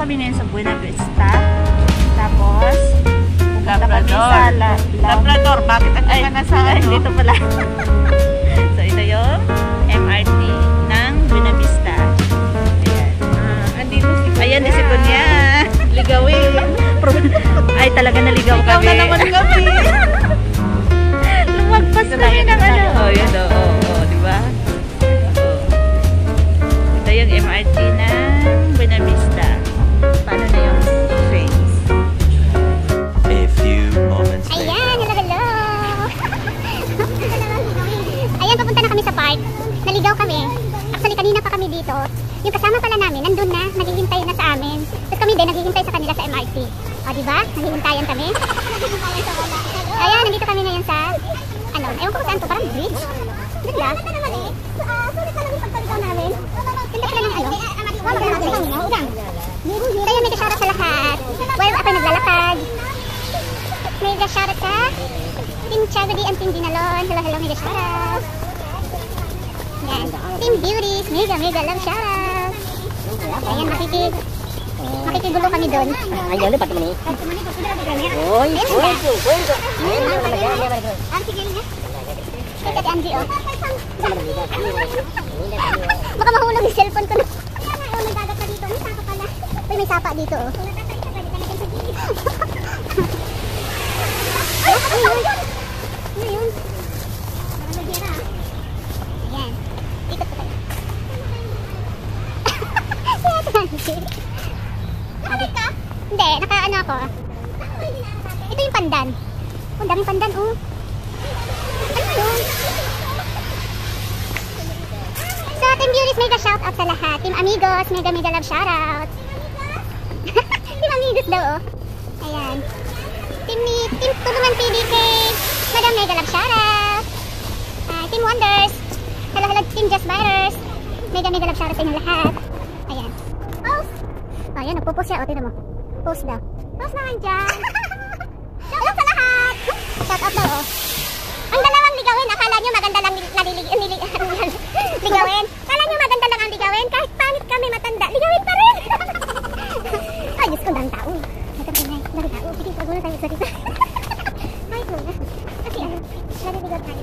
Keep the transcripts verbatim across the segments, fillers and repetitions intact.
kami ngayon sa Buena Vista. Tapos, pupunta kami sa La Labrador. Bakit ang Ay, na sa ay, ano? dito pala. So, ito yung M R T ng Buena Vista. Ayan. Ah, andito si Kuya. Ayan, si Kuya. Ligawin. Ay, talaga naligaw Ikaw kami. na naman kami. Lumagpas kami ng ano. Oh, yun o. Oh, oh, di ba? Oh. Ito yung M R T ng Buena Vista. Paano na yung trains? A few moments later. Ayan, hello, hello. Ayan, papunta na kami sa park. Naligaw kami. Actually, kanina pa kami dito. Yung kasama pala namin, nandun na, naghihintay na sa amin. Tapos kami din, naghihintay sa kanila sa M R T. O, diba? Naghihintayan kami. Ayan, nandito kami ngayon sa, ano, ewan ko kung saan to, parang bridge. Ganda. Sulit ka lang yung pagkaligaw namin. Ganda pala ng ano. So, yun, may ka-shoutout sa lahat. Well, ako naglalakad. May ka-shoutout sa Team Chagodi and Team Dinalon. Hello, hello, may ka-shoutout. Yan. Team Beauties, mega, mega love shoutout. Ayan, makikig. Makikigulo kami doon. Ay, dali pati mani. Oy, Ayun, oy, ganda. oy. Ayun, Ayun, talaga, ganda. talaga. Auntie Gail niya. Ito si Angie, oh. Baka mahulog yung cellphone ko na. Oh, may dagat pa dito. May sapa pala. Uy, may sapa dito, oh. Ay, ano yun? Ano yun? Ayan. Ikot ko tayo. Nakabit ka? Hindi, naka-ano ako. Ito yung pandan. Oh, ang daming pandan, oh. Ano yun? So, Team Beauties, mega shoutout sa lahat. Team Amigos, mega mega love shoutout. Team Amigos daw, oh. Ayan. Team ni Team Tulungan P D K, mega mega love shoutout. Uh, Team Wonders, hello hello Team Just Biters, mega mega love shoutout sa inyong lahat. Ayan. Post! Oh, ayan, nagpo-post siya, o, tignan mo. Post daw. Post naman dyan. Shoutout sa lahat! Shoutout daw, oh. Ang dalawang ligawin, akala nyo maganda lang nalilig, nilig, ligawin. Akala nyo maganda lang ang ligawin, kahit pangit kami matanda, ligawin pa rin. Ay, Diyos ko, daming tao. Nagkapinay, daming tao. Sige, wag muna tayo sa dito. Kahit muna. Kasi ano, naliligaw tayo.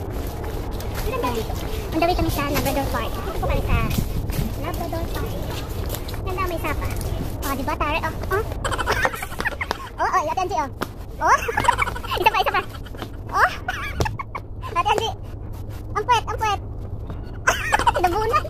On the way kami sa Labrador Park. Ito po kami sa Labrador Park. Ganda, may sapa. Oh, diba, tare? Oh, oh. Oh, oh, Ate Angie, oh. Oh, isa pa, isa pa. Oh, Ate Angie. Ang puwet, ang puwet. Tinabunan.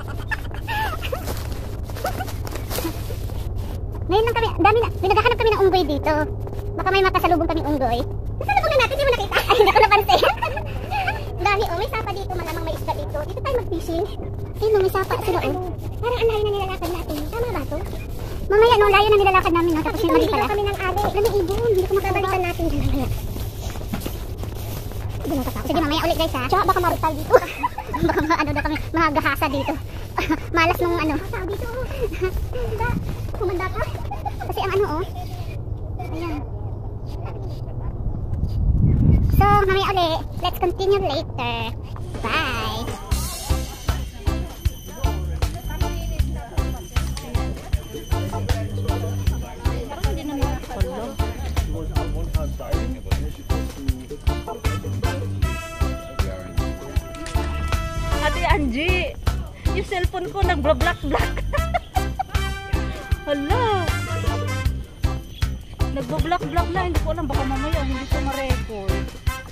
Ngayon lang kami, dami na, binaghahanap kami ng unggoy dito. Baka may makasalubong kaming unggoy. Nasalubong na natin, di mo nakita? Ay, hindi ko napansin. Dami, oh, may sapa dito, malamang may isda dito. Dito tayo mag-fishing. Ayun, may sapa sila, oh. Parang ang layo na nilalakad natin. Tama ba ito? Mamaya, no, layo na nilalakad namin, no? Tapos yung mali pala. Kami ng ali. Lami ibon, hindi ko makabalikan natin. Sige, mamaya ulit guys, ha? Tsaka baka marutal dito. Baka ma ano daw kami, mahagahasa dito. Malas nung ano. Tao dito, oh. Kumanda. Kumanda ka. Kasi ang ano, oh. Ayan. So, mamaya ulit. Let's continue later. Bye. Ate Angie, yung cellphone ko nagbo-block-block. Hala. Nagbo-block-block na. Hindi ko alam. Baka mamaya hindi ko ma-record.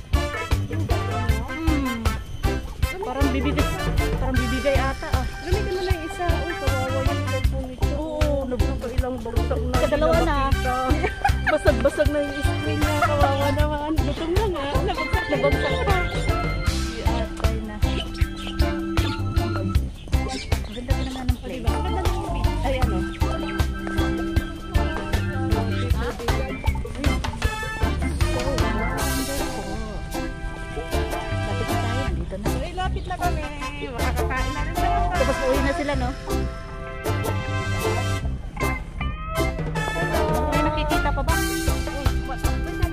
Hmm. Parang bibigay, parang bibigay ata ah. Gamitin mo na yung isa. Uy, kawawa yung cellphone nito. Oo, Nagpapailang bagsak na. Kadalawa na. Basag-basag na yung screen niya. Kawawa naman. Gutom na nga. Nabagsak na bagsak pa. Atay na. Ganda ko naman ng play. Maganda na yung beat. Ay, ano? Lapit na kami. Makakakain na rin naman. Tapos uwi na sila, no? May nakikita pa ba? Uy,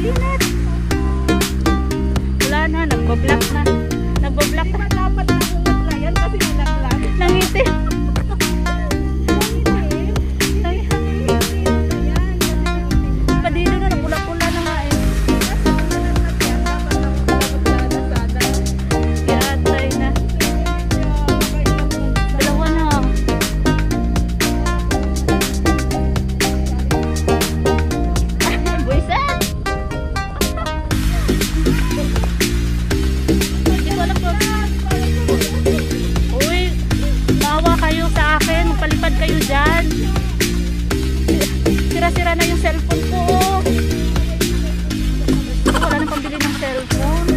init. Wala na, nagbo-block na. Nagbo-block na. Dapat na yan kasi nalaglag. Nangitim. Padino na, napula-pula na nga eh. Yatay na. Dalawa na. Buiset! Hindi ko alam kung... Uy, bawa kayo sa akin. Magpalipad kayo dyan. Sira-sira na yung cellphone ko. Wala nang pambili ng cellphone.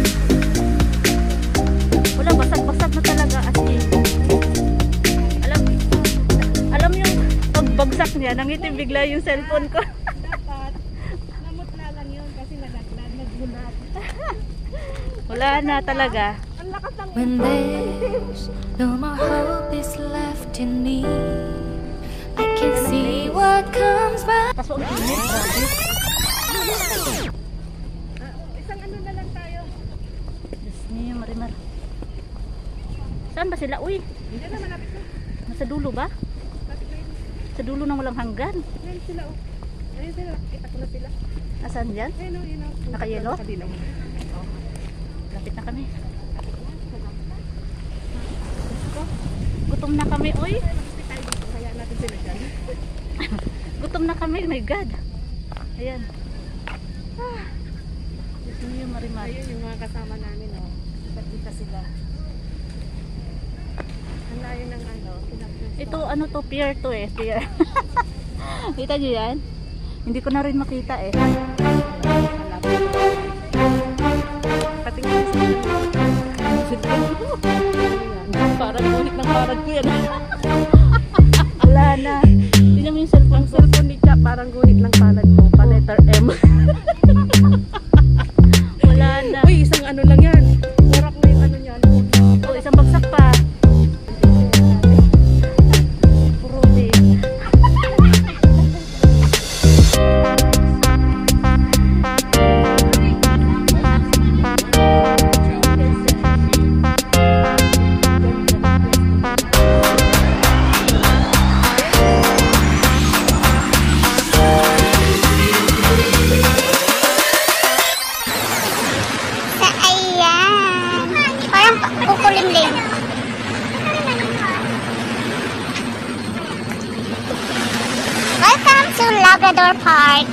Wala, basag-basag na talaga as in. Alam, alam yung pagbagsak niya, nangitim bigla yung cellphone ko. Dapat, namutla lang yun kasi nalaglag, nagbulat. Wala na talaga. Ang lakas ng When there's no more hope is left in me, I can see what comes by. Kaso ang init, grabe. isang ano na lang tayo. Diyos niyo, Marimar. Saan ba sila? Uy, Hindi na malapit na. nasa dulo ba? Malapit na yun. Sa dulo ng walang hanggan. Ayun sila oh. Ayun sila, kita ko na sila. Nasaan dyan? Ayun oh, yun oh. Naka-yellow? Nakadilaw. Lapit na kami. Gutom na kami, uy. Kaya natin sila dyan. Gutom na kami, my God. Ayan. Ah. Diyos niyo, Marimar. Ayun yung mga kasama namin oh. Kita-kita sila. Ang layo ng ano, pinag- Ito, ano to, pier to eh, pier. Kita niyo yan? Hindi ko na rin makita eh. Patingin sila. Parang ulit ng parang ko yan. Wala na. Tingnan mo yung cellphone Ang ko. cellphone ni Cha, parang guhit ng palad ko, pa letter M. Wala na. Uy, isang ano lang yan. Warak na yung ano niyan. Oh, isang bagsak pa. Puro din. Sa ayan. Parang kukulimlim. Welcome to Labrador Park.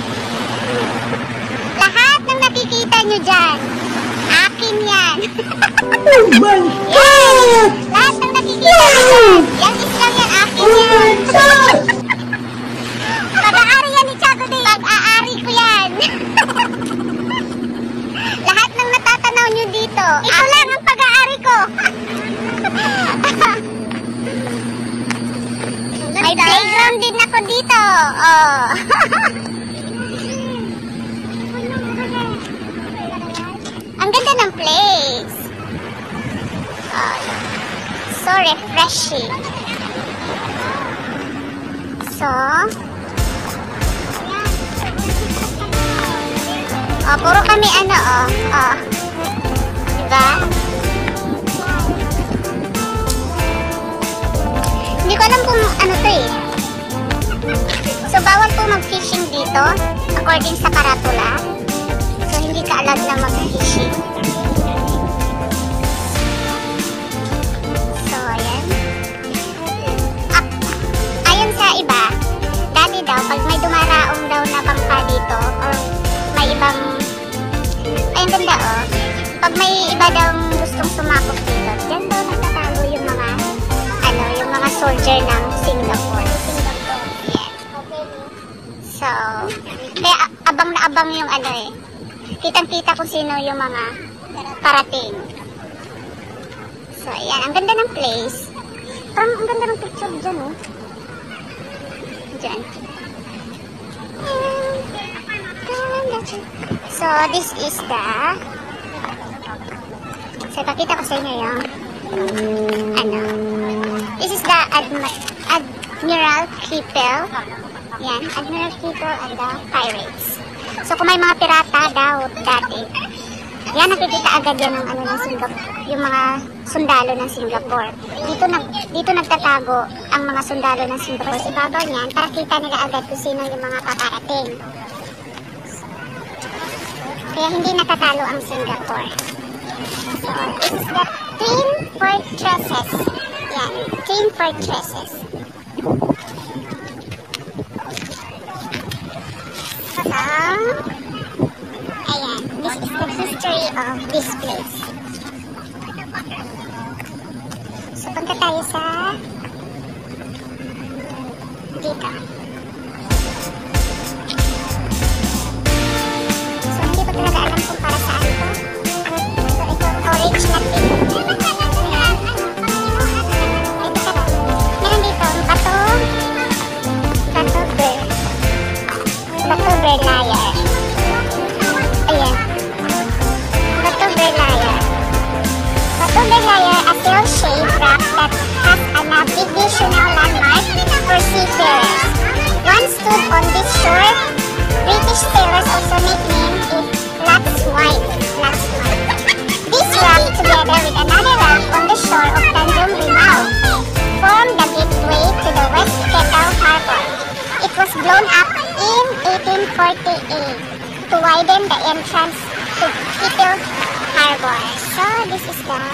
Lahat ng nakikita nyo dyan, akin yan. Oh my God! Lahat ng nakikita nyo dyan, yung islang yan, akin yan. Pag-aari yan ni Chaco Day. Pag-aari ko yan. Lahat ng natatanaw nyo dito, ito lang ang pag-aari ko. May playground din ako dito. Oh. Ang ganda ng place. Oh, so refreshing. So, oh, puro kami ano, oh. Oh. Diba? Hindi ko alam kung ano to eh. So, bawal po mag-fishing dito, according sa karatula. So, hindi ka allowed na mag-fishing. So, ayan. Ah, ayon sa iba, dati daw, pag may dumaraong daw na bangka dito, or may ibang, ayun ganda oh, pag may iba daw gustong sumakop dito, dyan daw nagtatago yung mga, ano, yung mga soldier ng Singapore. Yeah. So, kaya abang na abang yung ano eh. Kitang-kita kung sino yung mga parating. So, ayan. Ang ganda ng place. Parang ang ganda ng picture dyan, oh. Dyan. So, this is the... So, ipakita ko sa inyo yung... Ano. This is the Admi Admiral Keppel. Yan. Admiral Keppel and the Pirates. So kung may mga pirata daw dati, yan nakikita agad yan ng ano ng Singapore, yung mga sundalo ng Singapore. Dito nag dito nagtatago ang mga sundalo ng Singapore sa ibabaw niyan para kita nila agad kung sino yung mga paparating. Kaya hindi natatalo ang Singapore. So, this is the Twin Fortresses. Yan, Twin Fortresses. So, ayan, this is the history of this place. So, punta tayo sa dito. So, hindi ko talaga alam kung para saan ito. So, ito, orange na pink. Meron dito, bato, bato bear. Bato bear layer. Ayan. Bato bear layer. Bato bear layer, a sail-shaped rock that has a navigational landmark for seafarers. Once stood on this shore, British sailors also nicknamed it Lat's Wine. Lat's Wine. This rock, together with another rock on the shore of Tanjung Rimau, formed the gateway to the West Keppel Harbor. It was blown up in eighteen forty-eight to widen the entrance to Keppel Harbor. So, this is the...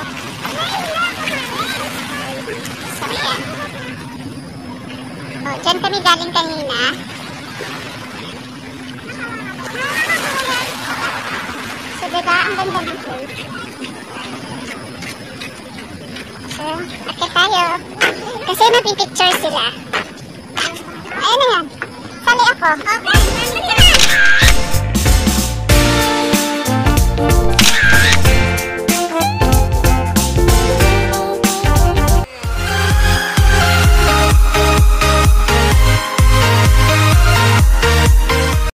So, ayan. Oh, dyan kami galing kanina. So, diba? Ang ganda ng place. So, akit tayo. Kasi magpipicture sila. Ayan na yan. Sali ako.